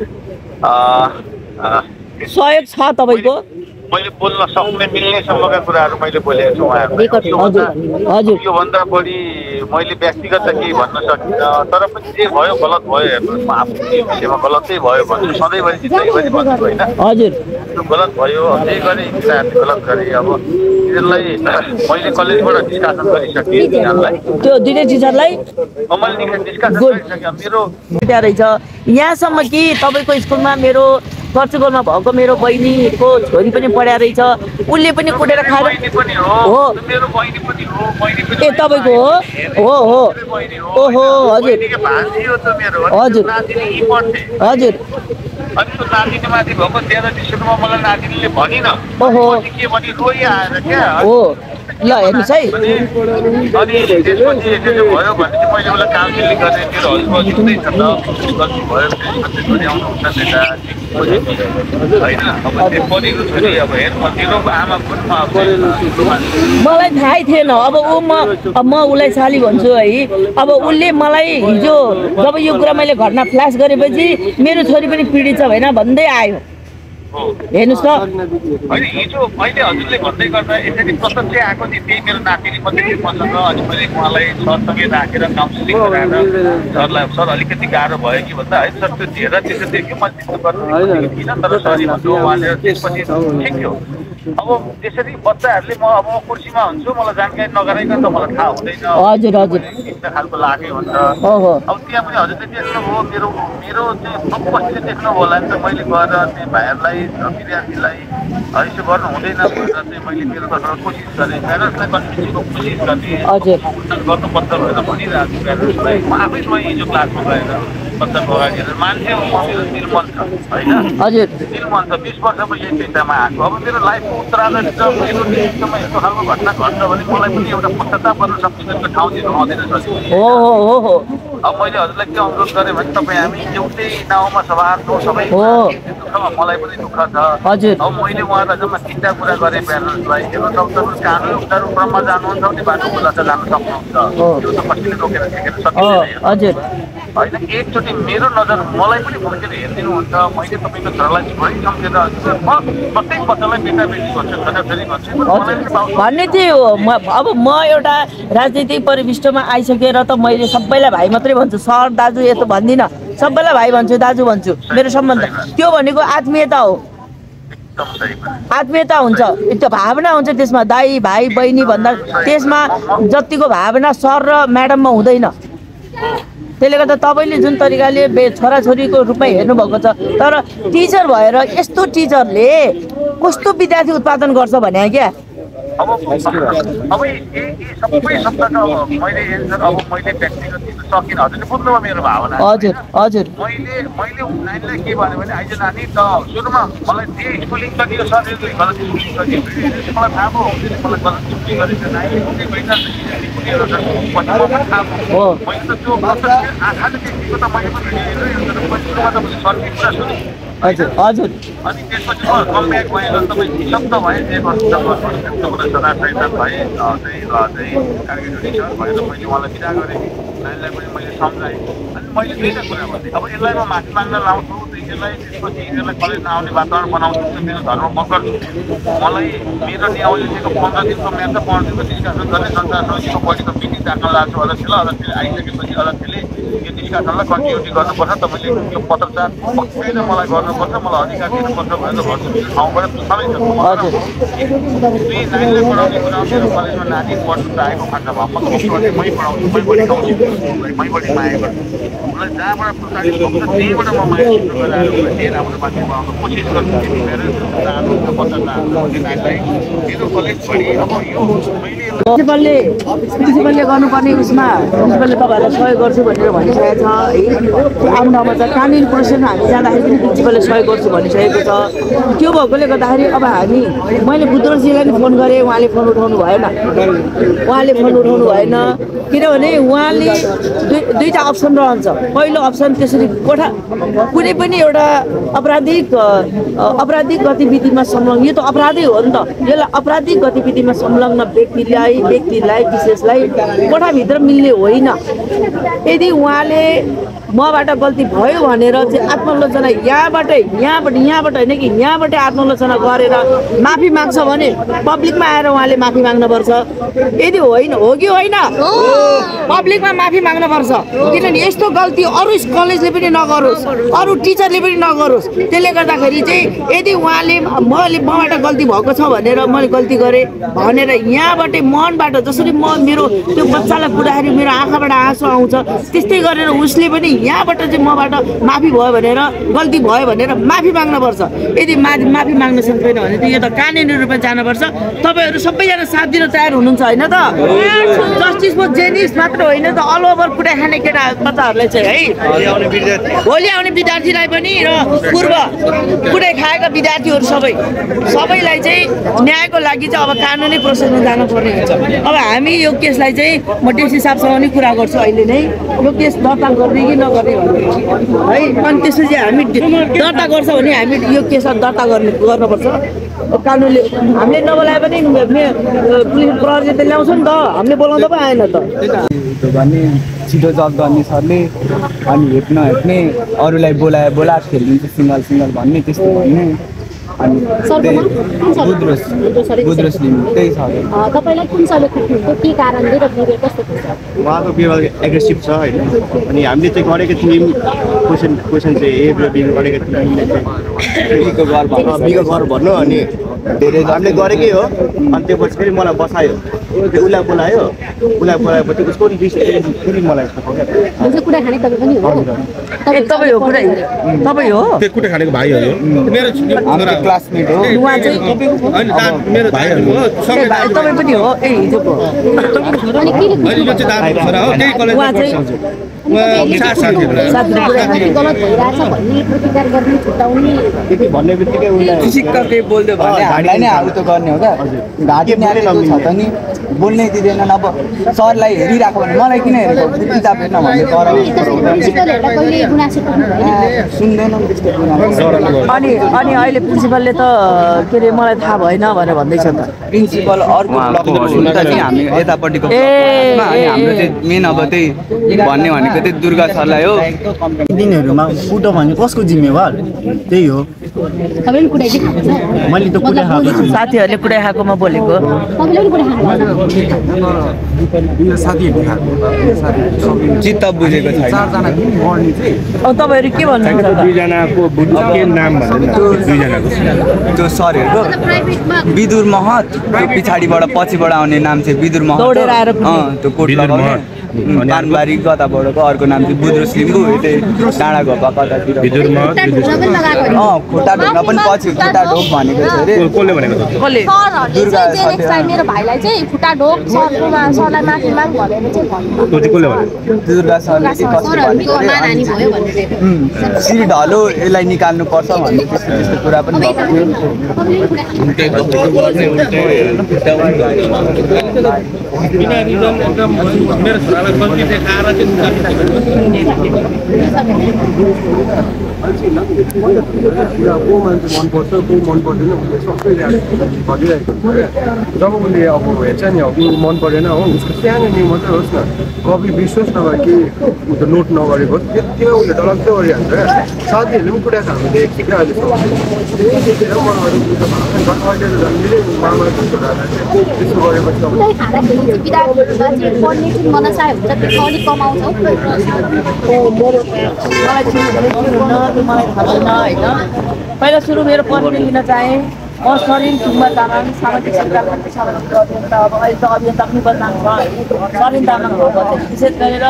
सहयोग छ तपाईँको? मैले बोल्न सक्ने मिल्नेसम्मका कुराहरू मैले बोलेको छु हजुर योभन्दा बढी मैले व्यक्तिगत त केही भन्न सकिनँ। तर पनि जे भयो गलत भयो, हेर्नुहोस् म आफ्नो विषयमा गलतै भयो भन्छु, सधैँभरि जिन्दगीभरि भन्छु होइन। हजुर त्यो गलत भयो, जे गरेँ यिनीहरूले गलत गरेँ। अब यिनीहरूलाई मैले कलेजबाट डिस्कसन गरिसकेँ यिनीहरूलाई, त्यो दुईटै टिचरलाई मैले डिस्कसन गरिसकेँ। मेरो रहेछ यहाँसम्म कि तपाईँको स्कुलमा मेरो पर्चुगलमा भएको मेरो बहिनीको छोरी पनि पढाएर रहेछ, उसले पनि कुटेर खाएर हो। ए तपाईँको हो हो ओहो हजुर हजुर हजुर अनि त्यो नातिनी माथि भएको 13 डिसेम्बरमा मलाई नातिनीले भनिन, ओहो के भनी रोइ आएर क्या हो। ल हेर्नुहोस् है, अनि त्यसपछि यसो भयो भने चाहिँ मैले उसलाई काउन्सिलिङ गर्ने मेरो हस्बेन्ड हुँदैछ त गल्ती भयो भने आउनुहुन्छ नेता होइन। अब त्यो पढेको छोरी अब हेर्नु मेरो आमा मलाई थाहै थिएन। अब म उसलाई साली भन्छु है। अब उसले मलाई हिजो जब यो कुरा मैले घटना फ्ल्यास गरेपछि मेरो छोरी पनि पीडित छ होइन भन्दै आयो। हेर्नुहोस् त होइन, हिजो मैले हजुरले भन्दै गर्दा यसरी प्रत्यक्ष आएको थिएँ, त्यही मेरो नातिनी पनि मसँग। अनि मैले उहाँलाई सरसँगै राखेर काउन्सिलिङ गराएर सरलाई सर अलिकति गाह्रो भयो कि भन्दा है सर त्यो धेरै त्यसो देख्यो मैले त्यस्तो गर्नु थिइनँ, तर सरी भन्नु उहाँले। त्यसपछि ठिक थियो। अब त्यसरी बच्चाहरूले अब म कुर्सीमा हुन्छु, मलाई जानकारी नगराइकन त मलाई थाहा हुँदैन। हजुर हजुर यस्तो खालको लाग्यो भन्छ। ओहो अब त्यहाँ पनि हजुरले देख्नुभयो, मेरो चाहिँ उपस्थिति देख्नुभयो होला नि त। मैले गएर चाहिँ भाइहरूलाई विद्यार्थीलाई यसो गर्नु हुँदैन भनेर चाहिँ मैले मेरो तर्फबाट कोसिस गरेँ, प्यारेन्ट्सलाई कन्भिन्सको कोसिस गरेँ। हजुर गर्नुपर्छ भनेर भनिरहेको छु प्यारेन्ट्सलाई। म आफै गएँ हिजो क्लासमा गएर बच्चाको अगाडि हेरेर। मान्छे हो म, मेरो दिलमन छ होइन, हजुर दिलमन छ। 20 वर्षमा यही पेसामा आएको। अब मेरो लाइफको उत्तराधिकारी छ, मेरो नेतृत्वमा यस्तो खालको घटना घट्छ भने मलाई पनि एउटा पश्चाताप गर्न सक्ने गरी ठाउँ दिनु आउँदैन सर। हो हो हो हो अब मैले हजुरलाई के अनुरोध गरेँ भने तपाईँ हामी एउटै नाउँमा सवार छौँ सबै। दुःखमा मलाई पनि दुःख छ। हजुर अब मैले उहाँलाई जम्मा 3टा कुरा गरेँ प्यारेन्ट्सलाई। हेर्नु तपाईँ कानुन क्रममा जानुहुन्छ भने बाटो खुल्ला छ, जानु सक्नुहुन्छ। त्यो त कसैले रोकेर सिकेर सकिँदैन हजुर होइन। एकचोटि मेरो नजर मलाई पनि फर्केर हेरिदिनुहुन्छ। मैले तपाईँको छोरालाई छोरी सम्झेर म प्रत्येक बच्चालाई बेटा बेटी गर्छु, छोराछोरी गर्छु भन्ने त्यही हो। अब म एउटा राजनीतिक परिविष्टमा आइसकेर त मैले सबैलाई भाइ मात्रै भन्छु, सर दाजु यस्तो भन्दिनँ, सबैलाई भाइ भन्छु, दाजु भन्छु। मेरो सम्बन्ध त्यो भनेको आत्मीयता हो, आत्मीयता हुन्छ, त्यो भावना हुन्छ त्यसमा। दाइ भाइ बहिनी भन्दा त्यसमा जतिको भावना सर र म्याडममा हुँदैन। त्यसले गर्दा तपाईँले जुन तरिकाले छोराछोरीको रूपमा हेर्नुभएको छ, तर टिचर भएर यस्तो टिचरले कस्तो विद्यार्थी उत्पादन गर्छ भने क्या। अब यी सबै शब्दका अब मैले एन्सर अब मैले व्यक्तिगत दिन सकिनँ। हजुरले बुझ्नुभयो मेरो भावना। हजुर हजुर मैले नानीलाई के भन्यो भने आइज नानी त सुरुमा मलाई त्यही स्कुलिङ सकियो, यो सरले गलत स्कुलिङ सकियो, मलाई थाहा भयो मलाई गलत स्कुलिङ गरेको नानीले कुनै महिना हो। मैले त त्यो आँखाले देखेको त मैले पनि सुरुमा त सरले कुरा सुने। हजुर हजुर अनि त्यसपछि म कमब्याक भएँ र तपाईँ निशब्द भएँ। 1 वर्ष सदा सहित भएँ चाहिँ कार्यक्रम सर भनेर मैले उहाँलाई विदा गरेँ। नानीलाई पनि मैले सम्झाएँ। अनि मैले दुईवटा कुरा भनेँ, अब यसलाई म माथि माग्न लाउँछु, यसलाई त्यसपछि यिनीहरूलाई कलेज नआउने वातावरण बनाउँछु, मेरो धर्म म गर्छु। मलाई मेरो नियाउले दिएको 15 दिनको म्याथ र 15 दिनको डिस्कसन गर्ने संसार समितिको बडीको मिटिङ राख्न लाग्छु अध्यक्षले। अध्यक्षले आइसकेपछि अध्यक्षले यो डिस्कसनलाई कन्टिन्युटी गर्नुपर्छ, तपाईँले यो पत्रचार पक्कै मलाई गर्नुपर्छ, मलाई अधिकार दिनुपर्छ भनेर भन्छु। ठाउँबाट सबै छ। नानीले पढाउने कुरा मेरो कलेजमा नानी पढ्नु त आएको खण्डमा मै पढाउँछु, मै बढी माया गर्छु। मलाई जहाँबाट प्रसारित भएको छ त्यहीबाट म मान्छे गरेर लिएर आफ्नो मान्छेमा आउन कोसिस गर्छु मेरो पत्रकारलाई मेरो कलेजभरि अब यो मैले प्रिन्सिपलले गर्नुपर्ने उसमा प्रिन्सिपलले तपाईँहरूलाई सहयोग गर्छु भनेर भनिसकेको छ है आउनु ठाउँमा छ कानुनी प्रोसेसमा हामी जाँदाखेरि पनि प्रिन्सिपलले सहयोग गर्छु भनिसकेको छ त्यो भएकोले गर्दाखेरि अब हामी मैले बुद्धराजजीलाई पनि फोन गरेँ उहाँले फोन उठाउनु भएन किनभने उहाँले दुईवटा अप्सन रहन्छ पहिलो अप्सन त्यसरी कुनै पनि एउटा आपराधिक गतिविधिमा संलग्न यो त अपराधै हो नि त यसलाई आपराधिक गतिविधिमा संलग्न व्यक्तिलाई विशेषलाई कोठाभित्र मिल्ने होइन यदि उहाँले मबाट गल्ती भयो भनेर चाहिँ आत्मालोचना यहाँबाट होइन कि यहाँबाटै आत्मालोचना गरेर माफी माग्छ भने पब्लिकमा आएर उहाँले माफी माग्नुपर्छ यदि होइन हो कि होइन पब्लिकमा माफी माग्नुपर्छ किनभने यस्तो गल्ती अरू कलेजले पनि नगरोस् अरू टिचरले पनि नगरोस् त्यसले गर्दाखेरि चाहिँ यदि उहाँले मबाट गल्ती भएको छ भनेर मैले गल्ती गरेँ भनेर यहाँबाटै मनबाट जसरी म मेरो त्यो बच्चालाई कुराखेरि मेरो आँखाबाट आँसु आउँछ त्यस्तै गरेर उसले पनि यहाँबाट चाहिँ मबाट माफी भयो भनेर गल्ती भयो भनेर माफी माग्नुपर्छ यदि माफी माग्न सक्दैन भने त यो त कानुनी रूपमा जानुपर्छ तपाईँहरू सबैजना साथ दिन तयार हुनुहुन्छ होइन त जस्टिस फर जेनिस मात्र होइन त अल ओभर कुटाइ खाने केटा बच्चाहरूलाई चाहिँ है भोलि आउने विद्यार्थीलाई पनि र पूर्व कुटाइ खाएका विद्यार्थीहरू सबैलाई चाहिँ न्यायको लागि चाहिँ अब कानुनी प्रोसेसमा जानुपर्ने हुन्छ अब हामी यो केसलाई चाहिँ म डिसी साहबसँग पनि कुरा गर्छु अहिले नै यो केस दर्ता गर्ने कि नगर्ने भन्ने है अनि त्यसपछि हामी दर्ता गर्छ भने हामी यो केसलाई दर्ता गर्नुपर्छ कानुनले हामीले नबोलाए पनि पुलिस प्रहरीले त ल्याउँछ नि त हामीले बोलाउँदा पो आएन त भने छिटो जब गर्ने सरले अनि हेप्ने अरूलाई बोला खेलिदिन्छ सिङ्गल भन्ने त्यस्तो भन्ने अनि बुद्रोस लिनु त्यही छ तपाईँलाई कुन सरले कुट्नुहुन्छ के कारणले र बिहेभियर कस्तो छ उहाँको बिहेभियर एग्रेसिभ छ होइन अनि हामीले चाहिँ गरेको थियौँ क्वेसन चाहिँ बिहेभियर गरेको थियौँ बिको घर भन्नु अनि धेरै हामीले गरेकै हो अनि त्यो पछि फेरि मलाई बसायो उसलाई बोलाएपछि उसको फेरि मलाई तपाईँ हो त्यो कुटा खानेको भाइ हो मेरो क्लासमेट हो उहाँ चाहिँ मेरो भाइहरू हो तपाईँ पनि हो ए हिजोको उहाँ चाहिँ भन्ने बित्तिकै सिक्ककै बोल्दै भने हामीलाई नै आउट गर्ने हो क्या घाँटी नालेको छ त नि बोल्नै दिँदैनन् अब सरलाई हेरिरहेको भने मलाई किन हेरेको किताब हेर्न भन्ने तर सुन्दैनौँ त्यस्तो अनि अहिले प्रिन्सिपलले त के अरे मलाई थाहा भएन भनेर भन्दैछ त प्रिन्सिपल अर्को हामी यतापट्टिको हाम्रो चाहिँ मेन अब त्यही भन्ने भनेको त्यही दुर्गा सरलाई हो दिनहरूमा कुटो भने कसको जिम्मेवार त्यही हो मैले त कुटा खाएको छु साथीहरूले कुटाइ खाएकोमा बोलेको चित्त बुझेको छैन तपाईँहरू के भन्नुहुन्छ दुईजनाको के नाम त्यो सरहरूको विदुर महत त्यो पछाडिबाट पछिबाट आउने नाम चाहिँ विदुर महत दौडेर आएर त्यो कोट लगाउने पानबारी कताबाटको अर्को नाम चाहिँ बुद्रोस लिम्बू त्यही डाँडा घोपा कतातिर खुट्टा ढोक्न पनि पछि खुट्टा ढोक भनेको छ अरे मेरो भाइलाई चाहिँ खुट्टा ढोक सरलाई माफी माग भनेर चाहिँ दुर्गा सरले सिरी ढलो यसलाई निकाल्नु पर्छ भन्ने त्यस्तो कुरा पनि मेरो छोरालाई गल्ती देखाएर को मान्छे मनपर्छ को मन पर्दैन उसले सबैले भनिरहेको हुन्छ जब उसले अब हेर्छ नि अब मन परेन हो उसको सानो मात्रै होस् न कपी विश्वास नभए कि ऊ त नोट नगरेको होस् त्यो उसले डलक्कै गरिहाल्छ क्या साथीहरूले पनि कुरा खानु देखेको क्या अहिलेसम्म त्यही देखेर मलाई झन्डै मामा छोरालाई चाहिँ त्यसो गरेपछि मलाई थाहा छैन होइन पहिला सुरु मेरो पर्मिट लिन चाहेँ म सरिन टुम्बा तामाङ सामाजिक सञ्जाल मन्त्री सामाजिक अभियन्ता अब अहिले त अभियन्ता पनि बदनाम छ सरिन तामाङ हो विशेष गरेर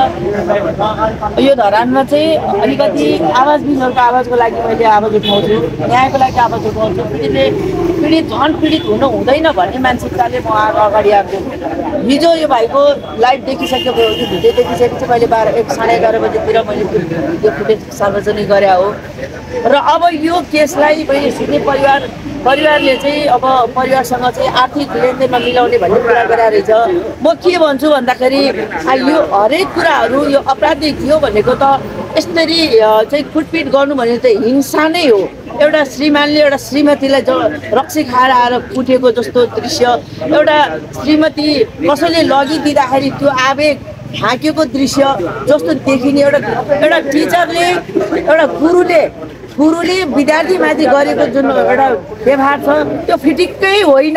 यो धरानमा चाहिँ अलिकति आवाजबिनहरूको आवाजको लागि मैले आवाज उठाउँछु न्यायको लागि आवाज उठाउँछु पीडित झन् पीडित हुनु हुँदैन भन्ने मानसिकताले म अगाडि आएको हिजो यो भाइको लाइभ देखिसकेपछि भिडियो देखिसकेपछि मैले 11:30 बजेतिर मैले त्यो फुटेज सार्वजनिक गरे हो र अब यो केसलाई मैले सुन्ने परिवारले चाहिँ अब परिवारसँग चाहिँ आर्थिक लेनदेनमा मिलाउने भन्ने कुरा गरिरहेछ म के भन्छु भन्दाखेरि यो हरेक कुराहरू यो अपराधिक यो भनेको त यसरी चाहिँ कुटपिट गर्नु भने त हिंसा नै हो एउटा श्रीमानले एउटा श्रीमतीलाई रक्सी खाएर आएर कुटेको जस्तो दृश्य एउटा श्रीमती कसैले लगिदिँदाखेरि त्यो आवेग ढाकेको दृश्य जस्तो देखिने एउटा टिचरले एउटा गुरुले विद्यार्थीमाथि गरेको जुन एउटा व्यवहार छ त्यो फिटिक्कै होइन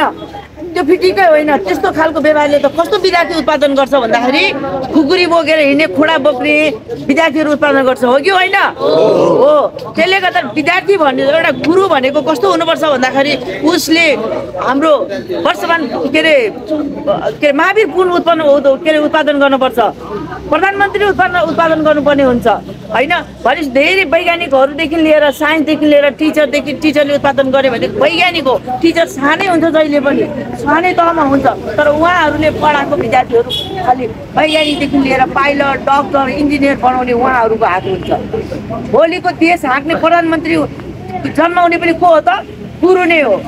त्यस्तो खालको व्यवहारले त कस्तो विद्यार्थी उत्पादन गर्छ भन्दाखेरि खुकुरी बोकेर हिँड्ने खुडा बोक्ने विद्यार्थीहरू उत्पादन गर्छ हो कि होइन हो त्यसले गर्दा विद्यार्थी भन्ने एउटा गुरु भनेको कस्तो हुनुपर्छ भन्दाखेरि उसले हाम्रो वर्षमान के अरे महावीर पुन उत्पादन गर्नुपर्छ प्रधानमन्त्री उत्पादन गर्नुपर्ने हुन्छ होइन भनेपछि धेरै वैज्ञानिकहरूदेखि लिएर साइन्सदेखि लिएर टिचरले उत्पादन गर्यो भने वैज्ञानिक हो टिचर सानै हुन्छ जहिले पनि सानै तहमा हुन्छ तर उहाँहरूले पढाएको विद्यार्थीहरू खालि वैज्ञानिकदेखि लिएर पाइलट डक्टर इन्जिनियर बनाउने उहाँहरूको हात हुन्छ भोलिको देश हाँक्ने प्रधानमन्त्री जन्माउने पनि को हो त गुरु नै हो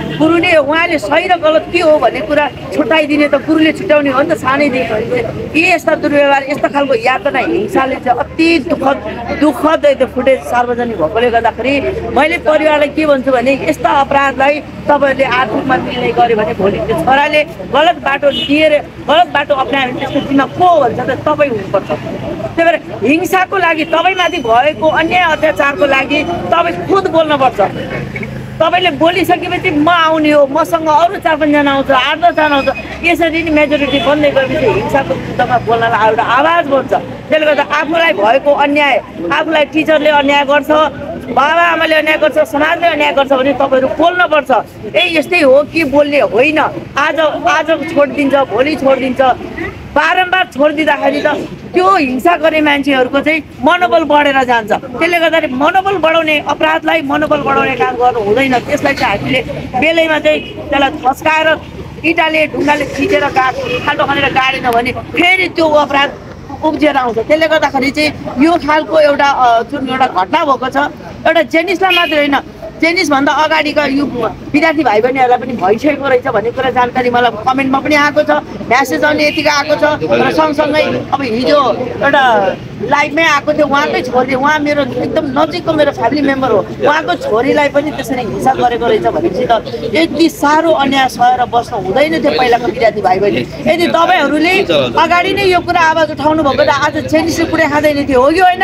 उहाँले सही र गलत के हो भन्ने कुरा छुट्याइदिने त गुरुले छुट्याउने हो नि त सानैदेखि यस्ता दुर्व्यवहार यस्तो खालको यातना हिंसाले चाहिँ अति दुःखद त्यो फुटेज सार्वजनिक भएकोले गर्दाखेरि मैले परिवारलाई के भन्छु भने यस्ता अपराधलाई तपाईँहरूले आर्थिकमा मिल्ने गर्यो भने भोलि त्यो छोराले गलत बाटो लिएर गलत बाटो अप्नायो भने त्यसको जिम्मा को भन्छ त तपाईँ हुनुपर्छ त्यही भएर हिंसाको लागि तपाईँमाथि भएको अन्याय अत्याचारको लागि तपाईँ खुद बोल्नुपर्छ तपाईँले बोलिसकेपछि म आउने हो मसँग अरू 4-5 जना आउँछ 8-10 जना आउँछ यसरी नै मेजोरिटी बन्दै गएपछि हिंसाको विरुद्धमा बोल्नलाई एउटा आवाज बन्छ त्यसले गर्दा आफूलाई भएको अन्याय आफूलाई टिचरले अन्याय गर्छ बाबाआमाले अन्याय गर्छ समाजले अन्याय गर्छ भने तपाईँहरू बोल्नुपर्छ यस्तै हो कि बोल्ने होइन आज छोडिदिन्छ भोलि छोडिदिन्छ बारम्बार छोडिदिँदाखेरि त त्यो हिंसा गर्ने मान्छेहरूको चाहिँ मनोबल बढेर जान्छ त्यसले गर्दाखेरि मनोबल बढाउने अपराधलाई मनोबल बढाउने काम गर्नु हुँदैन त्यसलाई चाहिँ हामीले बेलैमा चाहिँ त्यसलाई थस्काएर इँटाले ढुङ्गाले थिचेर खाल्डो खनेर गाडेन भने फेरि त्यो अपराध उब्जिएर आउँछ त्यसले गर्दाखेरि चाहिँ यो खालको एउटा घटना भएको छ एउटा जेनिसलाई मात्रै होइन जेनिसभन्दा अगाडिका यो विद्यार्थी भाइ बहिनीहरूलाई पनि भइसकेको रहेछ भन्ने कुरा जानकारी मलाई कमेन्टमा पनि आएको छ म्यासेज आउने यतिको आएको छ र सँगसँगै अब हिजो एउटा लाइभमै आएको थियो उहाँकै छोरी उहाँ मेरो एकदम नजिकको मेरो फ्यामिली मेम्बर हो उहाँको छोरीलाई पनि त्यसरी हिंसा गरेको रहेछ भनेपछि त यति साह्रो अन्याय सहेर बस्न हुँदैन थियो पहिलाको विद्यार्थी भाइ बहिनी यदि तपाईँहरूले अगाडि नै यो कुरा आवाज उठाउनु भएको त आज जेनिसले कुटाइ खाँदैन थियो हो कि होइन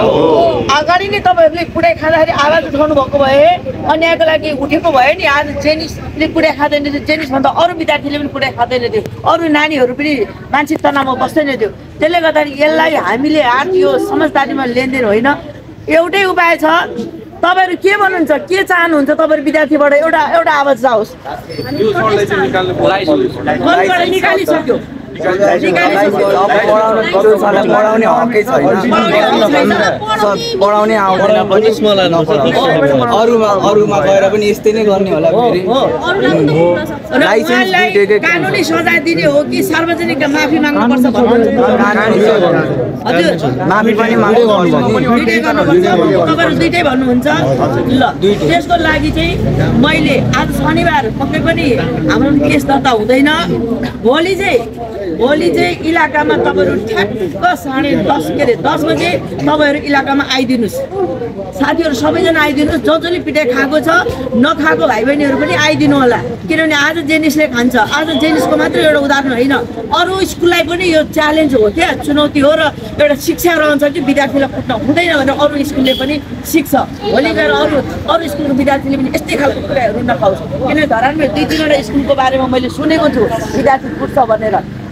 अगाडि नै तपाईँहरूले कुटाइ खाँदाखेरि आवाज उठाउनु भएको भए अन्यायको लागि उठेको भयो नि आज जेनिसले कुटाइ खाँदैन थियो जेनिसभन्दा अरू विद्यार्थीले पनि कुटाइ खाँदैन थियो अरू नानीहरू पनि मानसिक तनावमा बस्दैन थियो त्यसले गर्दाखेरि यसलाई हामीले यो समझदारीमा लेनदेन होइन एउटै उपाय छ तपाईहरु के भन्नुहुन्छ के चाहनुहुन्छ तपाईहरु विद्यार्थीबाट एउटा आवाज जाओस् निकालिसक्यो पढाउने हकै छैन पढाउने आउँदैन पनि अरूमा गएर पनि यस्तै नै गर्ने होला फेरि कानुनी सजाय दिने हो कि सार्वजनिक माफी माग्नुपर्छ हजुर माफी पनि माग्नुपर्छ तपाईहरु दुईटै भन्नुहुन्छ ल त्यसको लागि चाहिँ मैले आज शनिबार पक्कै पनि हाम्रो केस दर्ता हुँदैन भोलि चाहिँ इलाकामा तपाईहरु ठ्याक्क 10:30 बजे तपाईहरु इलाकामा आइदिनुस् साथीहरु सबैजना आइदिनुस् जसले पिटाइ खाएको छ नखाएको भाइ बहिनीहरु पनि आइदिनु होला किनभने आज जेनिसले खान्छ आज जेनिसको मात्र एउटा उदाहरण होइन अरु स्कुललाई पनि यो च्यालेन्ज हो के चुनौती हो र एउटा शिक्षा रहन्छ कि विद्यार्थीलाई कुट्न हुँदैन भनेर अरु स्कुलले पनि सिक्छ भोलि गएर अरु स्कुलको विद्यार्थीले पनि यस्तै खालको कुराहरु नखाओस् किनभने धरानमा 2-3 वटा स्कुलको बारेमा मैले सुनेको छु विद्यार्थी कुट्छ भनेर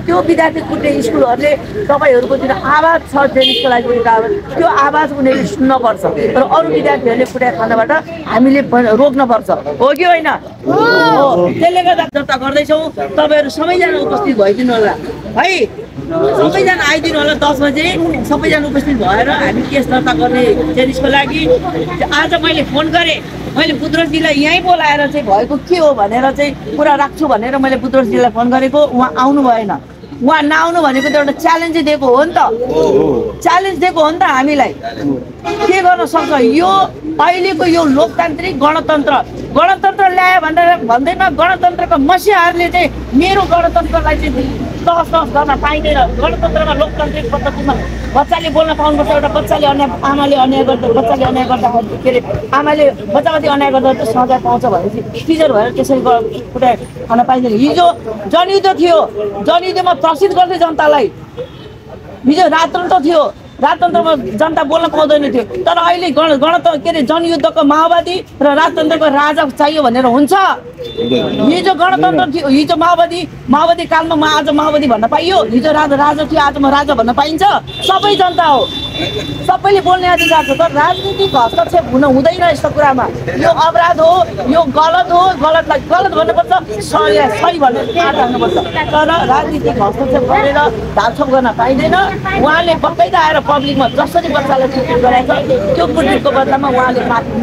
त्यो विद्यार्थी कुट्ने स्कुलहरूले तपाईँहरूकोतिर आवाज छ टेनिसको लागि त्यो आवाज उनीहरूले सुन्नुपर्छ र अरू विद्यार्थीहरूले कुटाइ खानबाट हामीले रोक्नुपर्छ हो कि होइन हो त्यसले गर्दा दर्ता गर्दैछौँ तपाईँहरू सबैजना उपस्थित भइदिनु होला है सबैजना आइदिनु होला 10 बजे सबैजना उपस्थित भएर हामी केस दर्ता गर्ने टेनिसको लागि आज मैले फोन गरेँ मैले बुद्रोसजीलाई यहीँ बोलाएर चाहिँ भएको के हो भनेर चाहिँ कुरा राख्छु भनेर मैले बुद्रोसजीलाई फोन गरेको उहाँ आउनु भएन उहाँ नआउनु भनेको त एउटा च्यालेन्ज दिएको हो नि त च्यालेन्ज दिएको हो नि त हामीलाई के गर्न सक्छ यो अहिलेको यो लोकतान्त्रिक गणतन्त्र ल्यायो भनेर भन्दैन गणतन्त्रको मसिहाहरूले चाहिँ मेरो गणतन्त्रलाई चाहिँ तहस तहस गर्न पाइँदैन गणतन्त्रमा लोकतान्त्रिक पद्धतिमा बच्चाले बोल्न पाउनुपर्छ एउटा बच्चाले आमाले अन्याय गर्दा बच्चाले अन्याय गर्दा के अरे आमाले बच्चामाथि अन्याय गर्दा त सजाय पाउँछ भनेपछि टिचर भएर त्यसरी कुटाइ खान पाइँदैन हिजो जनयुद्ध थियो जनयुद्धमा प्रसिद्ध गर्दै जनतालाई हिजो राजतन्त्र थियो राजतन्त्रमा जनता बोल्न पाउँदैन थियो तर अहिले गणतन्त्र के अरे जनयुद्धको माओवादी र राजतन्त्रको राजा चाहियो भनेर हुन्छ हिजो गणतन्त्र थियो हिजो माओवादी कालमा म आज माओवादी भन्न पाइयो हिजो राजा थियो आज म राजा भन्न पाइन्छ सबै जनता हो सबैले बोल्ने अधिकार छ तर राजनीतिक हस्तक्षेप हुन हुँदैन यस्तो कुरामा यो अपराध हो यो गलत हो गलतलाई गलत भन्नुपर्छ सही भनेर काट राख्नुपर्छ तर राजनीतिक हस्तक्षेप गरेर ढालछोप गर्न पाइँदैन उहाँले बकाइदा आएर पब्लिकमा जसरी बच्चालाई कुटपिट गराएको छ त्यो कुटपिटको बदलामा उहाँले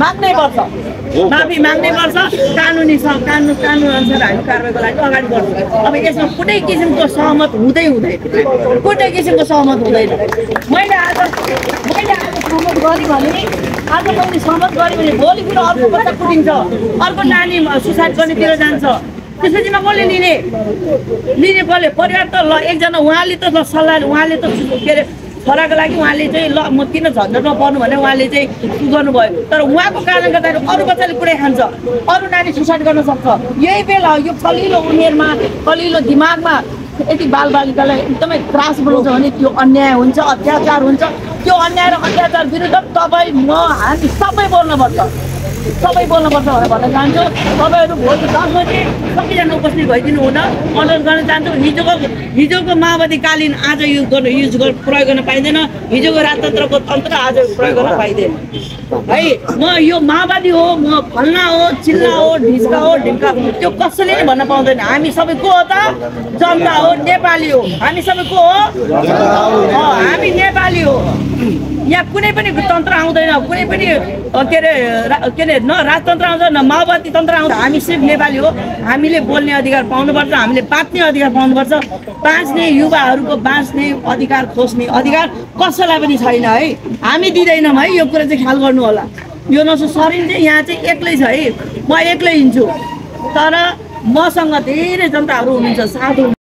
माफी माग्नै पर्छ कानुनी कानुन अनुसार हामी कारबाहीको लागि अगाडि बढ्छौँ अब यसमा कुनै किसिमको सहमत हुँदैन कुनै किसिमको सहमत हुँदैन मैले आज सहमत गरेँ भने आज मैले सहमत गरेँ भने भोलि फेरि अर्को बच्चा कुटिन्छ अर्को नानी सुसाइड गर्नेतिर जान्छ त्यसपछि कसले लिने कसले परिवार त ल एकजना उहाँले त सल्लाह उहाँले त के अरे छोराको लागि उहाँले चाहिँ ल म किन झन्झटमा पर्नु भने उहाँले चाहिँ गर्नुभयो तर उहाँको कारणले गर्दाखेरि अरू बच्चाले कुनै खान्छ अरू नानी सुसाइड गर्न सक्छ यही बेला यो कलिलो उमेरमा कलिलो दिमागमा यदि बालबालिकालाई एकदमै त्रास बनाउँछ भने त्यो अन्याय हुन्छ अत्याचार हुन्छ त्यो अन्याय र अत्याचार विरुद्ध तपाईँ म हामी सबै बोल्नुपर्छ भनेर भन्न चाहन्छु तपाईँहरू भोलि 10 बजे सबैजना उपस्थित भइदिनु हुन अनुरोध गर्न चाहन्छु हिजोको माओवादीकालीन आज प्रयोग गर्न पाइँदैन हिजोको राजतन्त्रको तन्त्र आज प्रयोग गर्न पाइँदैन है म यो माओवादी हो म फल्ना हो चिल्ला हो ढिस्का हो ढिम्का त्यो कसैले नै भन्न पाउँदैन हामी सबै को हो त जनता हो नेपाली हो हामी सबै को हो हामी नेपाली हो यहाँ कुनै पनि तन्त्र आउँदैन कुनै पनि के अरे न राजतन्त्र आउँछ न माओवादी तन्त्र आउँछ हामी सिर्फ नेपाली हो हामीले बोल्ने अधिकार पाउनुपर्छ हामीले बाँच्ने अधिकार पाउनुपर्छ बाँच्ने युवाहरूको बाँच्ने अधिकार खोज्ने अधिकार कसैलाई पनि छैन है हामी दिँदैनौँ है यो कुरा चाहिँ ख्याल गर्नु होला यो सरिन चाहिँ यहाँ चाहिँ एक्लै छ है म एक्लै हिँड्छु तर मसँग धेरै जनताहरू हुनुहुन्छ साथी